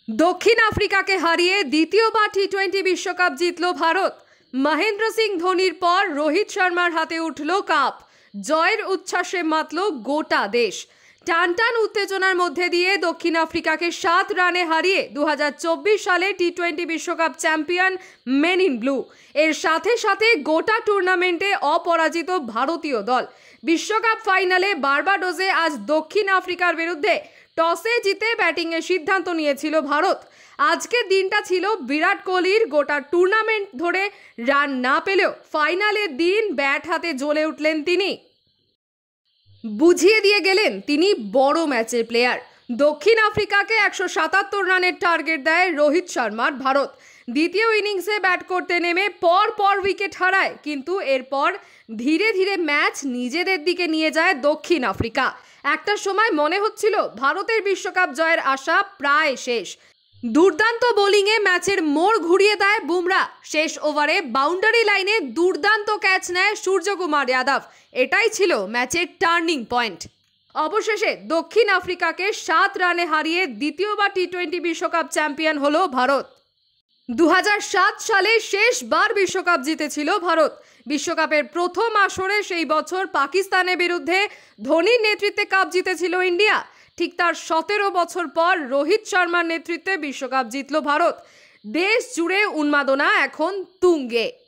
দক্ষিণ আফ্রিকাকে হারিয়ে দ্বিতীয়বার টি-20 বিশ্বকাপ জিতল ভারত। মহেন্দ্র সিং ধোনির পর রোহিত শর্মার হাতে উঠল কাপ। জয়ের উচ্ছ্বাসে মাতল গোটা দেশ। টানটান উত্তেজনার মধ্যে দিয়ে দক্ষিণ আফ্রিকাকে 7 রানে হারিয়ে 2024 সালে টি-20 বিশ্বকাপ চ্যাম্পিয়ন মেন ইন ব্লু। এর সাথে সাথে গোটা টুর্নামেন্টে অপরাজিত ভারতীয় দল। বিশ্বকাপ ফাইনালে বার্বাডোসে আজ দক্ষিণ আফ্রিকার বিরুদ্ধে টসে জিতে ব্যাটিংয়ের সিদ্ধান্ত নিয়েছিল ভারত। আজকের দিনটা ছিল বিরাট কোহলির। গোটা টুর্নামেন্ট ধরে রান না পেলেও ফাইনালের দিন ব্যাট হাতে জ্বলে উঠলেন তিনি। বুঝিয়ে দিয়ে গেলেন তিনি বড় ম্যাচের প্লেয়ার। দক্ষিণ আফ্রিকাকে 177 রানের টার্গেট দেয় রোহিত শর্মার ভারত। দ্বিতীয় ইনিংসে ব্যাট করতে নেমে পর উইকেট হারায়, কিন্তু এরপর ধীরে ধীরে ম্যাচ নিজেদের দিকে নিয়ে যায় দক্ষিণ আফ্রিকা। একটা সময় মনে হচ্ছিল ভারতের বিশ্বকাপ জয়ের আশা প্রায় শেষ। দুর্দান্ত বোলিংয়ে ম্যাচের মোড় ঘুরিয়ে দেয় বুমরা। শেষ ওভারে বাউন্ডারি লাইনে দুর্দান্ত ক্যাচ নেয় সূর্যকুমার যাদব। এটাই ছিল ম্যাচের টার্নিং পয়েন্ট। অবশেষে দক্ষিণ আফ্রিকাকে 7 রানে হারিয়ে দ্বিতীয়বার টি-20 বিশ্বকাপ চ্যাম্পিয়ন হলো ভারত। 2007 সালে শেষবার বিশ্বকাপ জিতেছিল ভারত। বিশ্বকাপের প্রথম আসরে সেই বছর পাকিস্তানের বিরুদ্ধে ধোনির নেতৃত্বে কাপ জিতেছিল ইন্ডিয়া। ঠিক তার 17 বছর পর রোহিত শর্মার নেতৃত্বে বিশ্বকাপ জিতল ভারত। দেশ জুড়ে উন্মাদনা এখন তুঙ্গে।